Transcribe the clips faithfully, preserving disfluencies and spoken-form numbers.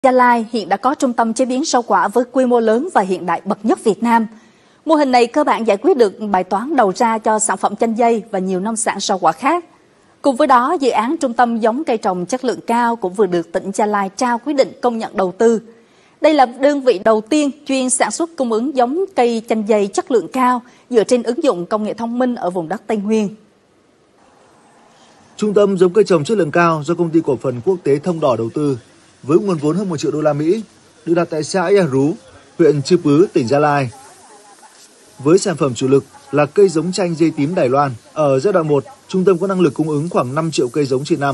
Gia Lai hiện đã có trung tâm chế biến rau quả với quy mô lớn và hiện đại bậc nhất Việt Nam. Mô hình này cơ bản giải quyết được bài toán đầu ra cho sản phẩm chanh dây và nhiều nông sản rau quả khác. Cùng với đó, dự án trung tâm giống cây trồng chất lượng cao cũng vừa được tỉnh Gia Lai trao quyết định công nhận đầu tư. Đây là đơn vị đầu tiên chuyên sản xuất cung ứng giống cây chanh dây chất lượng cao dựa trên ứng dụng công nghệ thông minh ở vùng đất Tây Nguyên. Trung tâm giống cây trồng chất lượng cao do công ty cổ phần quốc tế Thông Đỏ đầu tư với nguồn vốn hơn một triệu đô la Mỹ được đặt tại xã Ea Rú, huyện Chư Pứ, tỉnh Gia Lai. Với sản phẩm chủ lực là cây giống chanh dây tím Đài Loan, ở giai đoạn một, trung tâm có năng lực cung ứng khoảng năm triệu cây giống trên năm.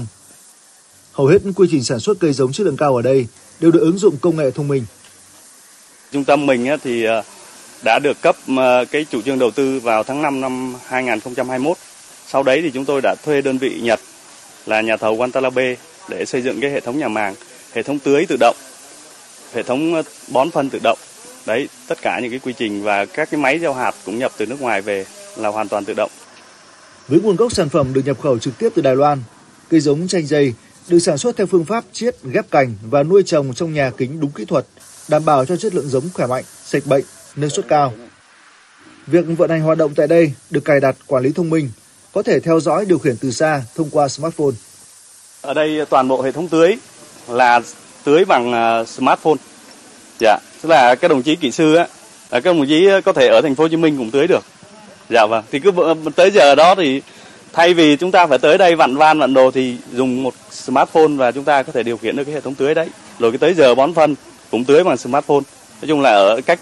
Hầu hết quy trình sản xuất cây giống chất lượng cao ở đây đều được ứng dụng công nghệ thông minh. Trung tâm mình thì đã được cấp cái chủ trương đầu tư vào tháng năm năm hai nghìn không trăm hai mươi mốt. Sau đấy thì chúng tôi đã thuê đơn vị Nhật là nhà thầu Watanabe để xây dựng cái hệ thống nhà màng, hệ thống tưới tự động, hệ thống bón phân tự động. Đấy, tất cả những cái quy trình và các cái máy gieo hạt cũng nhập từ nước ngoài về là hoàn toàn tự động. Với nguồn gốc sản phẩm được nhập khẩu trực tiếp từ Đài Loan, cây giống chanh dây được sản xuất theo phương pháp chiết, ghép cành và nuôi trồng trong nhà kính đúng kỹ thuật, đảm bảo cho chất lượng giống khỏe mạnh, sạch bệnh, năng suất cao. Việc vận hành hoạt động tại đây được cài đặt quản lý thông minh, có thể theo dõi điều khiển từ xa thông qua smartphone. Ở đây toàn bộ hệ thống tưới là tưới bằng smartphone. Dạ, tức là các đồng chí kỹ sư á, các đồng chí có thể ở thành phố Hồ Chí Minh cũng tưới được. Dạ vâng, thì cứ tới giờ đó thì thay vì chúng ta phải tới đây vặn van vặn đồ thì dùng một smartphone và chúng ta có thể điều khiển được cái hệ thống tưới đấy. Rồi cái tới giờ bón phân cũng tưới bằng smartphone. Nói chung là ở cách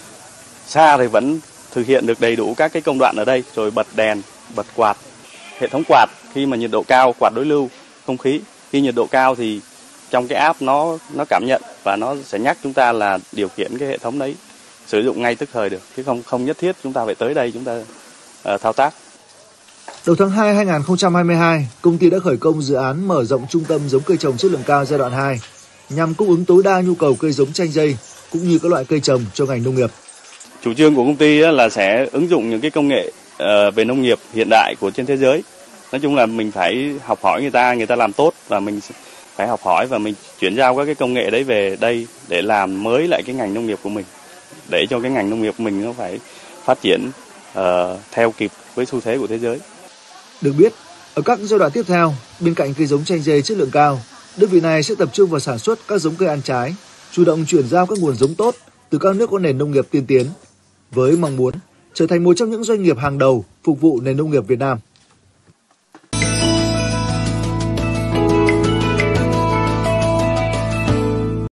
xa thì vẫn thực hiện được đầy đủ các cái công đoạn ở đây, rồi bật đèn, bật quạt. Hệ thống quạt khi mà nhiệt độ cao, quạt đối lưu không khí. Khi nhiệt độ cao thì trong cái app nó nó cảm nhận và nó sẽ nhắc chúng ta là điều khiển cái hệ thống đấy, sử dụng ngay tức thời được, chứ không không nhất thiết chúng ta phải tới đây chúng ta uh, thao tác. Đầu tháng hai năm hai nghìn không trăm hai mươi hai, công ty đã khởi công dự án mở rộng trung tâm giống cây trồng chất lượng cao giai đoạn hai nhằm cung ứng tối đa nhu cầu cây giống chanh dây cũng như các loại cây trồng cho ngành nông nghiệp. Chủ trương của công ty là sẽ ứng dụng những cái công nghệ uh, về nông nghiệp hiện đại của trên thế giới. Nói chung là mình phải học hỏi người ta, người ta làm tốt và mình phải học hỏi và mình chuyển giao các cái công nghệ đấy về đây để làm mới lại cái ngành nông nghiệp của mình, để cho cái ngành nông nghiệp của mình nó phải phát triển uh, theo kịp với xu thế của thế giới. Được biết, ở các giai đoạn tiếp theo, bên cạnh cây giống chanh dây chất lượng cao, đơn vị này sẽ tập trung vào sản xuất các giống cây ăn trái, chủ động chuyển giao các nguồn giống tốt từ các nước có nền nông nghiệp tiên tiến, với mong muốn trở thành một trong những doanh nghiệp hàng đầu phục vụ nền nông nghiệp Việt Nam.